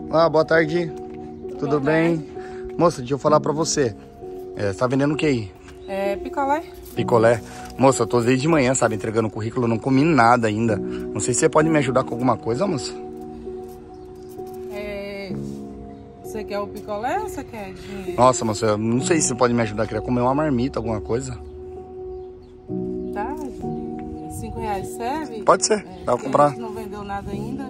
Olá, boa tarde. Tudo bem? Moça, deixa eu falar pra você. Você tá vendendo o que aí? Picolé. Picolé. Moça, eu tô desde de manhã, sabe, entregando o currículo, não comi nada ainda. Não sei se você pode me ajudar com alguma coisa, moça. Você quer o picolé ou você quer dinheiro? Nossa, moça, eu não sei se você pode me ajudar. Eu queria comer uma marmita, alguma coisa. Tá, R$5 serve? Pode ser, dá pra comprar. A gente não vendeu nada ainda.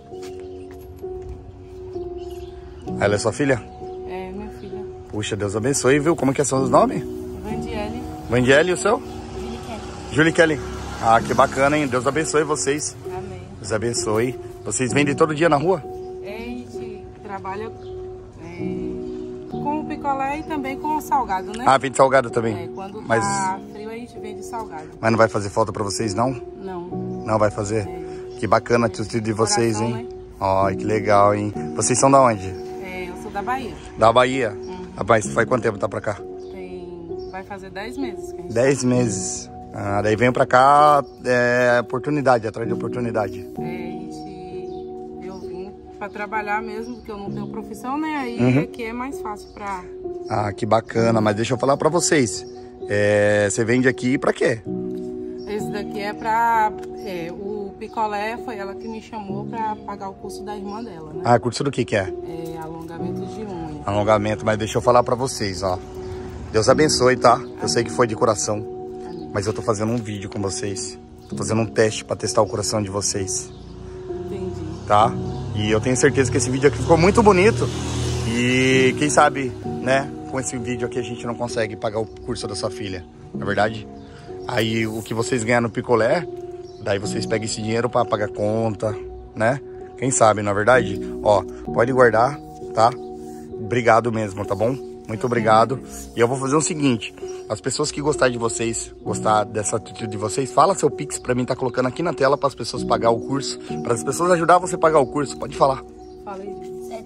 Ela é sua filha? É, minha filha. Puxa, Deus abençoe, viu? Como que são os nomes? Vandiele. Vandiele e o seu? Julie Kelly. Julie Kelly. Ah, que bacana, hein? Deus abençoe vocês. Amém. Deus abençoe. Vocês vendem todo dia na rua? A gente trabalha com o picolé e também com o salgado, né? Ah, vende salgado também? Quando Mas... tá frio a gente vende salgado. Mas não vai fazer falta pra vocês, não? Não. Não vai fazer? Que bacana a atitude de vocês, Coração, hein? né? Ai, que legal, hein? Vocês são da onde? Eu sou da Bahia. Da Bahia? Rapaz, faz quanto tempo tá pra cá? Vai fazer 10 meses que a gente 10 meses. Ah, daí venho pra cá, oportunidade, atrás de oportunidade. Eu vim pra trabalhar mesmo, porque eu não tenho profissão, né? Aí aqui é mais fácil pra... Ah, que bacana, mas deixa eu falar pra vocês. Você vende aqui pra quê? Esse daqui é pra... o picolé foi ela que me chamou pra pagar o curso da irmã dela, né? Ah, curso do que é? Alongamento de unha. Alongamento, mas deixa eu falar pra vocês, ó. Deus abençoe, tá? Eu sei que foi de coração, mas eu tô fazendo um vídeo com vocês. Tô fazendo um teste pra testar o coração de vocês. Entendi. Tá? E eu tenho certeza que esse vídeo aqui ficou muito bonito. E quem sabe, né, com esse vídeo aqui a gente não consegue pagar o curso da sua filha, não é verdade? Aí o que vocês ganham no picolé, daí vocês pegam esse dinheiro pra pagar conta, né? Quem sabe, não é verdade? Ó, pode guardar, tá? Obrigado mesmo, tá bom? Muito obrigado. E eu vou fazer o seguinte, as pessoas que gostarem de vocês, gostar dessa atitude de vocês, fala seu Pix pra mim, tá colocando aqui na tela para as pessoas pagar o curso, para as pessoas ajudar você a pagar o curso. Pode falar. Fala aí.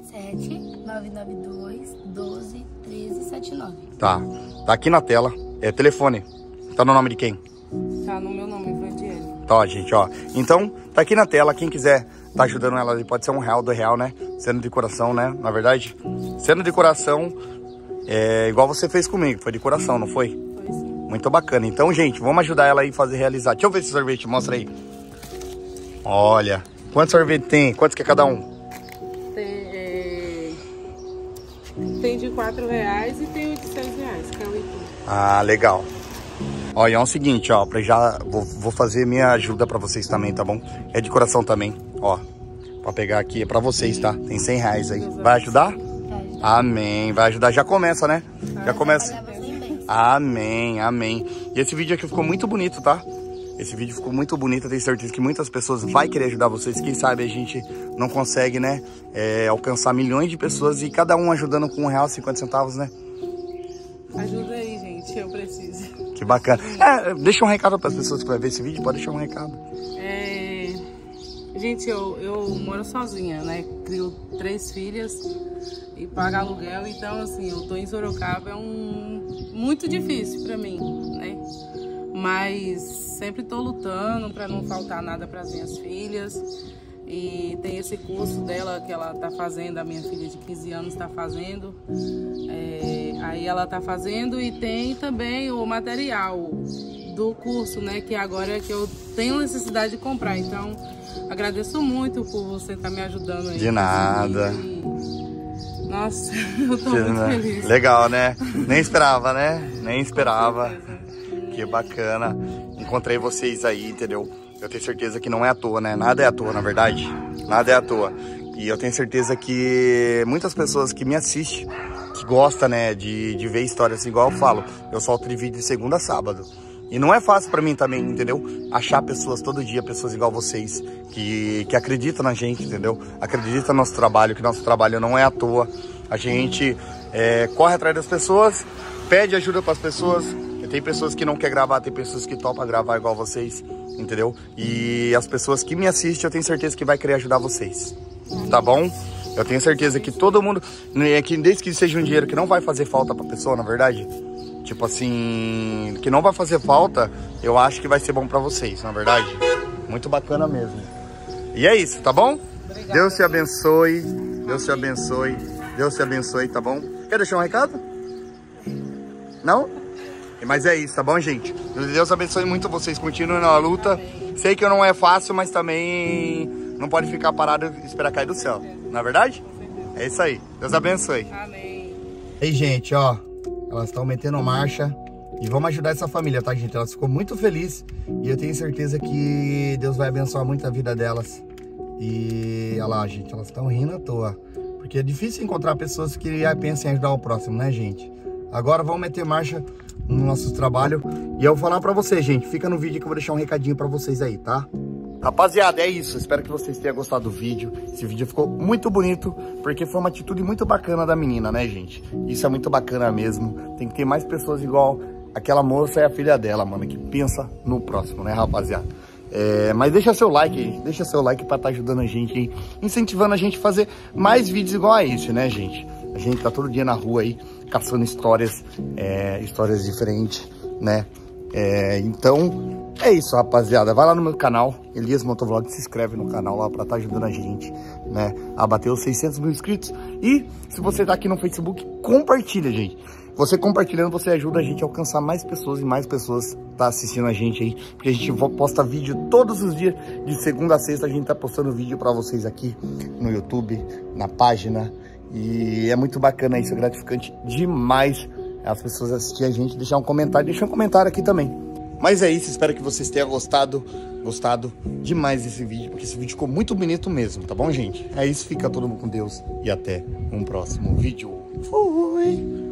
77992121379. Tá aqui na tela, telefone. Tá no nome de quem? Tá no meu nome, Vandiele. Tá, ó, gente, ó. Então, tá aqui na tela, quem quiser tá ajudando ela, pode ser R$1, R$2, né? Sendo de coração, né? Na verdade, sendo de coração, igual você fez comigo, foi de coração, não foi? Foi sim. Muito bacana. Então, gente, vamos ajudar ela aí a fazer realizar. Deixa eu ver esse sorvete, mostra aí. Olha, quantos sorvete tem? Quantos que é cada um? Tem de R$4 e tem o de R$6, que é o Itu. Ah, legal. Ó, e é o seguinte, ó, vou fazer minha ajuda pra vocês também, tá bom? É de coração também, ó. Pra pegar aqui, é pra vocês, tá? Tem R$100 aí. Vai ajudar? Amém. Vai ajudar. Já começa, né? Já começa. Amém, amém. E esse vídeo aqui ficou muito bonito, tá? Esse vídeo ficou muito bonito. Eu tenho certeza que muitas pessoas vão querer ajudar vocês. Quem sabe a gente não consegue, né? Alcançar milhões de pessoas e cada um ajudando com R$1,50, né? Ajuda aí, gente. Eu preciso. Que bacana. Deixa um recado para as pessoas que vão ver esse vídeo. Pode deixar um recado. Gente, eu moro sozinha, né? Crio 3 filhas e pago aluguel. Então, assim, eu tô em Sorocaba. É muito difícil para mim, né? Mas sempre tô lutando para não faltar nada para as minhas filhas. E tem esse curso dela que ela tá fazendo, a minha filha de 15 anos tá fazendo. Aí ela tá fazendo e tem também o material do curso, né? Que agora é que eu tenho necessidade de comprar. Então, agradeço muito por você estar me ajudando aí. De nada. Nossa, eu tô muito feliz. Legal, né? Nem esperava, né? Nem esperava. Que bacana. Encontrei vocês aí, entendeu? Eu tenho certeza que não é à toa, né? Nada é à toa, na verdade. Nada é à toa. E eu tenho certeza que muitas pessoas que me assistem, que gostam, né, de ver histórias assim, igual eu falo, eu solto de vídeo de segunda a sábado. E não é fácil pra mim também, entendeu? Achar pessoas todo dia, pessoas igual vocês, que acreditam na gente, entendeu? Acreditam no nosso trabalho, que nosso trabalho não é à toa. A gente corre atrás das pessoas, pede ajuda pras pessoas. Tem pessoas que não querem gravar, tem pessoas que topam gravar igual vocês, entendeu? E as pessoas que me assistem, eu tenho certeza que vai querer ajudar vocês, tá bom? Eu tenho certeza que todo mundo, que desde que seja um dinheiro que não vai fazer falta pra pessoa, na verdade, tipo assim, que não vai fazer falta, eu acho que vai ser bom pra vocês, na verdade. Muito bacana mesmo. E é isso, tá bom? Obrigada. Deus te abençoe. Deus te abençoe. Deus te abençoe, tá bom? Quer deixar um recado? Não? Mas é isso, tá bom, gente? Deus abençoe muito vocês. Continuem na luta. Sei que não é fácil, mas também não pode ficar parado e esperar cair do céu. Não é verdade? É isso aí. Deus abençoe. Amém. E aí, gente, ó. Elas estão metendo marcha. E vamos ajudar essa família, tá, gente? Elas ficou muito felizes. E eu tenho certeza que Deus vai abençoar muito a vida delas. E olha lá, gente, elas estão rindo à toa. Porque é difícil encontrar pessoas que pensem em ajudar o próximo, né, gente? Agora vamos meter marcha no nosso trabalho. E eu vou falar pra vocês, gente. Fica no vídeo que eu vou deixar um recadinho pra vocês aí, tá? Rapaziada, é isso. Espero que vocês tenham gostado do vídeo. Esse vídeo ficou muito bonito, porque foi uma atitude muito bacana da menina, né, gente? Isso é muito bacana mesmo. Tem que ter mais pessoas igual aquela moça e a filha dela, mano, que pensa no próximo, né, rapaziada? Mas deixa seu like aí, deixa seu like pra estar ajudando a gente aí, incentivando a gente a fazer mais vídeos igual a esse, né, gente? A gente tá todo dia na rua aí, caçando histórias diferentes, né? Então, é isso, rapaziada. Vai lá no meu canal, Elias Motovlog, se inscreve no canal lá pra estar ajudando a gente, né? A bater os 600 mil inscritos. E se você tá aqui no Facebook, compartilha, gente. Você compartilhando, você ajuda a gente a alcançar mais pessoas e mais pessoas tá assistindo a gente aí. Porque a gente posta vídeo todos os dias, de segunda a sexta, a gente tá postando vídeo pra vocês aqui no YouTube, na página. E é muito bacana isso, é gratificante demais as pessoas assistirem a gente, deixar um comentário. Deixa um comentário aqui também. Mas é isso, espero que vocês tenham gostado demais desse vídeo, porque esse vídeo ficou muito bonito mesmo, tá bom, gente? É isso, fica todo mundo com Deus e até um próximo vídeo. Fui!